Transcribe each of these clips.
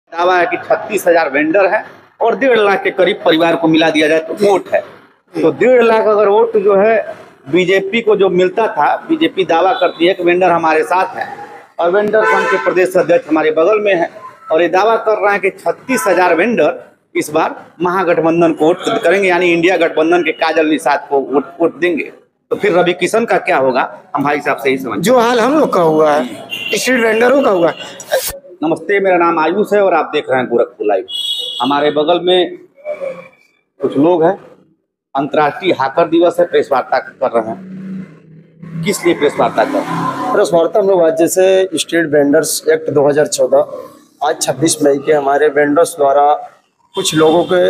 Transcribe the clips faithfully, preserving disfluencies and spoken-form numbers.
दावा है कि छत्तीस हजार वेंडर है और डेढ़ लाख के करीब परिवार को मिला दिया जाए तो वोट है। तो डेढ़ लाख अगर वोट जो है बीजेपी को जो मिलता था, बीजेपी दावा करती है कि वेंडर हमारे साथ है और वेंडर संघ के प्रदेश अध्यक्ष हमारे बगल में है और ये दावा कर रहे हैं कि छत्तीस हजार वेंडर इस बार महागठबंधन को वोट करेंगे, यानी इंडिया गठबंधन के काजल निषाद को वोट वोट देंगे। तो फिर रवि किशन का क्या होगा, हम भाई साहब से ही समझ। जो हाल हम लोग का हुआ है, स्ट्रीट वेंडरों का हुआ। नमस्ते, मेरा नाम आयुष है और आप देख रहे हैं गोरखपुर लाइव। हमारे बगल में कुछ लोग हैं, अंतर्राष्ट्रीय हैकर दिवस है, प्रेस वार्ता कर रहे हैं। किस लिए प्रेस वार्ता कर रहे हैं? प्रेस वार्ता हम लोग आज जैसे स्ट्रीट वेंडर्स एक्ट दो हज़ार चौदह आज छब्बीस मई के हमारे वेंडर्स द्वारा कुछ लोगों के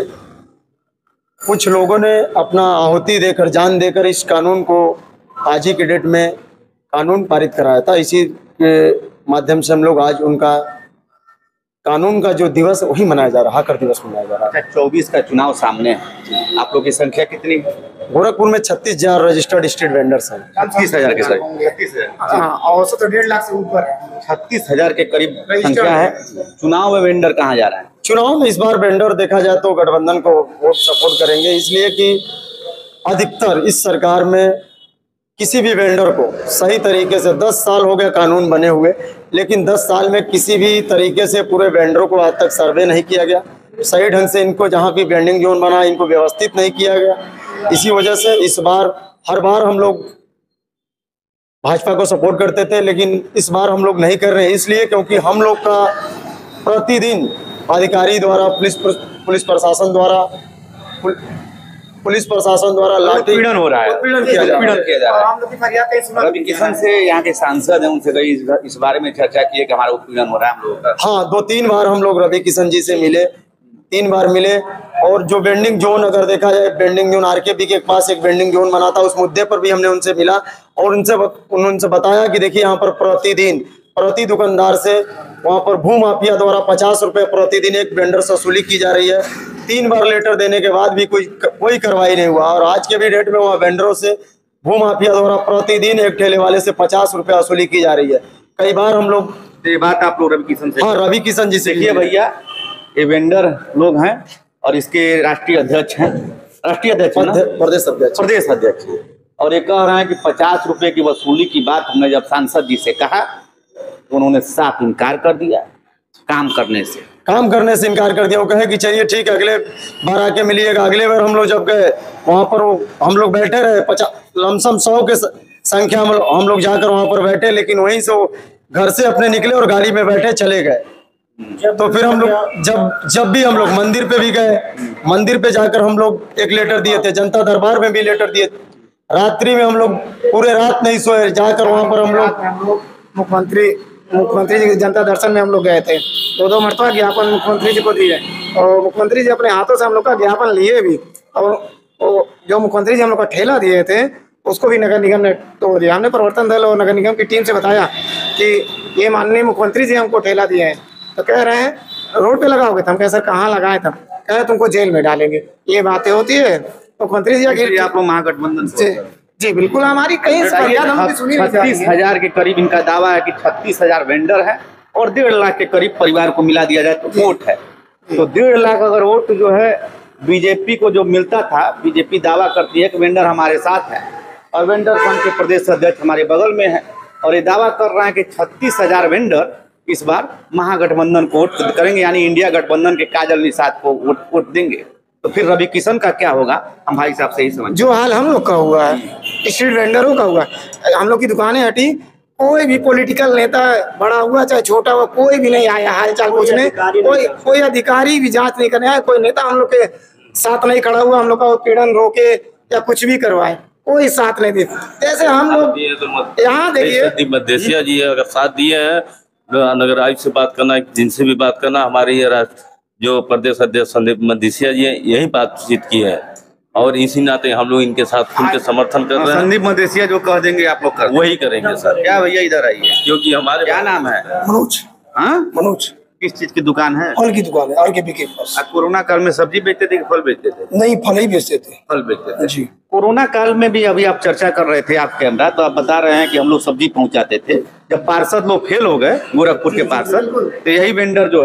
कुछ लोगों ने अपना आहुति देकर, जान देकर इस कानून को आज ही के डेट में कानून पारित कराया था। इसी के माध्यम से हम लोग आज उनका कानून का जो दिवस वही मनाया जा रहा है, हैकर दिवस मनाया जा रहा है। चौबीस का चुनाव सामने है, आप लोग की संख्या कितनी? गोरखपुर में छत्तीस हजार रजिस्टर्ड स्ट्रीट वेंडर्स हैं। छत्तीस हजार के करीब छत्तीस हजार औसत तो डेढ़ लाख से ऊपर है। छत्तीस हजार के करीब संख्या है। चुनाव में वेंडर कहाँ जा रहा है? चुनाव में इस बार वेंडर देखा जाए तो गठबंधन को वोट सपोर्ट करेंगे, इसलिए कि अधिकतर इस सरकार में किसी भी वेंडर को सही तरीके से दस साल हो गए कानून बने हुए, लेकिन दस साल में किसी भी तरीके से पूरे वेंडरों को आज तक सर्वे नहीं किया गया। सही ढंग से इनको जहाँ भी वेंडिंग जोन बना इनको व्यवस्थित नहीं किया गया। इसी वजह से इस बार हर बार हम लोग भाजपा को सपोर्ट करते थे, लेकिन इस बार हम लोग नहीं कर रहे हैं, इसलिए क्योंकि हम लोग का प्रतिदिन अधिकारी द्वारा, पुलिस पुलिस प्रशासन द्वारा पुलिस प्रशासन द्वारा लाठी उत्पीड़न हो रहा है, उत्पीड़न किया जा रहा है। रवि किशन से यहाँ के सांसद हैं, उनसे कई इस बारे में चर्चा की है कि हमारा उत्पीड़न हो रहा है हम लोगों का। हाँ, दो तीन बार हम लोग रवि किशन जी से मिले, तीन बार मिले। और जो वेंडिंग जोन अगर देखा जाए, वेंडिंग जोन आरकेबी के पास एक वेंडिंग जोन बना था, उस मुद्दे पर भी हमने उनसे मिला और उनसे उनसे बताया कि देखिए यहाँ पर प्रतिदिन प्रति दुकानदार से वहाँ पर भू माफिया द्वारा पचास रुपए प्रतिदिन एक वेंडर से वसूली की जा रही है। तीन बार लेटर देने के बाद भी कोई कोई कार्रवाई नहीं हुआ और आज के भी डेट में वहाँ वेंडरों से भू माफिया द्वारा प्रतिदिन एक ठेले वाले से पचास रुपए वसूली की जा रही है। कई बार हम लोग ये बात आप लोग रवि किशन से? हाँ, रवि किशन जी से किए भैया। ये वेंडर लोग हैं और इसके राष्ट्रीय अध्यक्ष हैं, राष्ट्रीय अध्यक्ष प्रदेश अध्यक्ष प्रदेश अध्यक्ष और ये कह रहे हैं कि पचास रुपए की वसूली की बात हमने जब सांसद जी से कहा तो उन्होंने साफ इनकार कर दिया काम करने से काम करने से इनकार कर दिया। वो कहे कि चलिए ठीक है, अगले बार आके मिलिएगा। अगले बार हम लोग जब गए वहाँ पर वो हम लोग बैठे रहे, पचास लमसम सौ के संख्या में हम लोग जाकर वहाँ पर बैठे, लेकिन वहीं से वो घर से अपने निकले और गाड़ी में बैठे चले गए। तो फिर हम लोग जब जब भी हम लोग मंदिर पे भी गए, मंदिर पे जाकर हम लोग एक लेटर दिए थे, जनता दरबार में भी लेटर दिए। रात्रि में हम लोग पूरे रात नहीं सोए, जाकर वहाँ पर हम लोग मुख्यमंत्री मुख्यमंत्री जी के जनता दर्शन में हम लोग गए थे। दो दो मरतबा ज्ञापन मुख्यमंत्री जी को दिए और मुख्यमंत्री जी अपने हाथों से हम लोग का ज्ञापन लिए भी। और जो मुख्यमंत्री जी हम लोग का ठेला दिए थे उसको भी नगर निगम ने तोड़ दिया। हमने प्रवर्तन दल और नगर निगम की टीम से बताया कि ये माननीय मुख्यमंत्री जी हमको ठेला दिए हैं, तो कह रहे हैं रोड पे लगाओगे। तो हम कहे सर कहाँ लगाए थे? कहे तुमको जेल में डालेंगे। ये बातें होती है मुख्यमंत्री जी आखिर आप लोग महागठबंधन से? जी बिल्कुल, हमारी कई छत्तीस हजार के करीब इनका दावा है कि छत्तीस हजार वेंडर है और डेढ़ लाख के करीब परिवार को मिला दिया जाए तो वोट है। तो डेढ़ लाख अगर वोट जो है बीजेपी को जो मिलता था, बीजेपी दावा करती है कि वेंडर हमारे साथ है और वेंडर संघ के प्रदेश अध्यक्ष हमारे बगल में है और ये दावा कर रहे हैं कि छत्तीस हजार वेंडर इस बार महागठबंधन को वोट करेंगे, यानी इंडिया गठबंधन के काजल निषाद को वोट वोट देंगे। तो फिर रवि किशन का क्या होगा, हम भाई साहब से ही समझ। जो हाल हम लोग का हुआ है, स्ट्रीट वेंडरों का हुआ, हम लोग की दुकानें हटी, कोई भी पॉलिटिकल नेता बड़ा हुआ चाहे छोटा हुआ कोई भी नहीं आया हाल चाल पूछने। कोई कोई अधिकारी भी जांच नहीं करने आया, कोई नेता हम लोग के साथ नहीं खड़ा हुआ, हम लोग का उत्पीड़न रोके या कुछ भी करवाए, कोई साथ नहीं दिया। जैसे हम लोग यहाँ देखिए मदेसिया जी अगर साथ दिए हैं, नगर आयुक्त से बात करना, जिनसे भी बात करना, हमारे ये जो प्रदेश अध्यक्ष संदीप मदेसिया जी यही बातचीत की है और इसी नाते हम लोग इनके साथ खुल के समर्थन कर रहे हैं। संदीप मदेसिया जो कह देंगे आप लोग कर वही करेंगे सर। क्या भैया इधर आइए, क्योंकि हमारे क्या नाम है? मनोज। हाँ मनोज। किस चीज की दुकान है? फल की दुकान है, आर के बी के पास। कोरोना काल में सब्जी बेचते थे कि फल बेचते थे? नहीं, फल ही बेचते थे। फल बेचते थे जी। कोरोना काल में भी अभी आप चर्चा कर रहे थे आप कैमरा, तो आप बता रहे हैं कि हम लोग सब्जी पहुंचाते थे। जब पार्षद लोग फेल हो गए, गोरखपुर के पार्षद, तो यही वेंडर जो है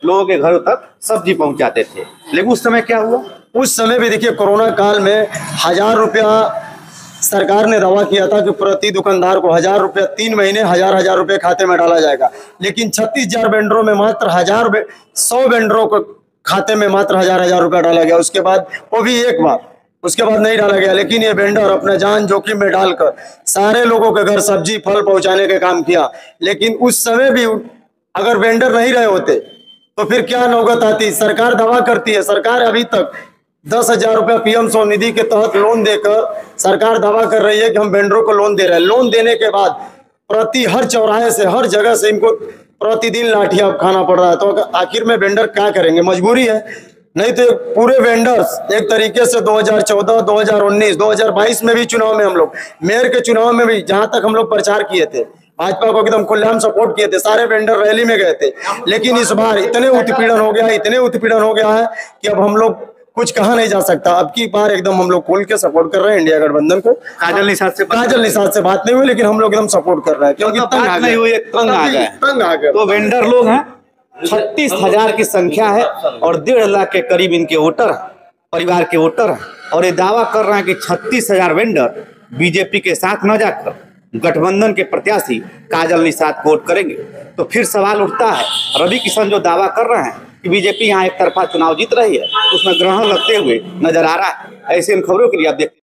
लोगों के घरों तक सब्जी पहुंचाते थे। लेकिन उस समय क्या हुआ? उस समय भी देखिए कोरोना काल में हजार रुपया सरकार ने दावा किया था कि प्रति दुकानदार को हजार रुपया तीन महीने हजार हजार रुपये खाते में डाला जाएगा, लेकिन छत्तीस हजार वेंडरों में मात्र हजार सौ वेंडरों को खाते में मात्र हजार हजार रुपया डाला गया। उसके बाद वो भी एक बार, उसके बाद नहीं डाला गया। लेकिन ये वेंडर अपना जान जोखिम में डालकर सारे लोगों के घर सब्जी फल पहुंचाने का काम किया। लेकिन उस समय भी अगर वेंडर नहीं रहे होते तो फिर क्या नौबत आती। सरकार दावा करती है, सरकार अभी तक दस हजार रुपया पीएम स्वनिधि के तहत लोन देकर सरकार दावा कर रही है कि हम वेंडरों को लोन दे रहे हैं। लोन देने के बाद प्रति हर चौराहे से हर जगह से इनको प्रतिदिन लाठियां खाना पड़ रहा है। तो आखिर में वेंडर क्या करेंगे? मजबूरी है। नहीं तो पूरे वेंडर्स एक तरीके से दो हज़ार चौदह, दो हज़ार उन्नीस, दो हज़ार बाईस में भी चुनाव में हम लोग मेयर के चुनाव में भी जहां तक हम लोग प्रचार किए थे, भाजपा को एकदम खुलेआम सपोर्ट किए थे, सारे वेंडर रैली में गए थे। लेकिन इस बार इतने उत्पीड़न हो गया इतने उत्पीड़न हो गया है कि अब हम लोग कुछ कहा नहीं जा सकता। अब की बार एकदम हम लोग खोल के सपोर्ट कर रहे हैं इंडिया गठबंधन को। काजल निषाद से काजल निषाद से बात नहीं हुई, लेकिन हम लोग एकदम सपोर्ट कर रहे हैं क्योंकि बात नहीं हुई, तंग आ गए तंग आ गए। तो वेंडर लोग हैं, छत्तीस हजार की संख्या है और डेढ़ लाख के करीब इनके वोटर परिवार के वोटर हैं। और ये दावा कर रहे हैं कि छत्तीस हजार वेंडर बीजेपी के साथ न जाकर गठबंधन के प्रत्याशी काजल निषाद को वोट करेंगे। तो फिर सवाल उठता है, रवि किशन जो दावा कर रहे हैं कि बीजेपी यहाँ एक तरफा चुनाव जीत रही है, उसमें ग्रहण लगते हुए नजर आ रहा है। ऐसे इन खबरों के लिए आप देखते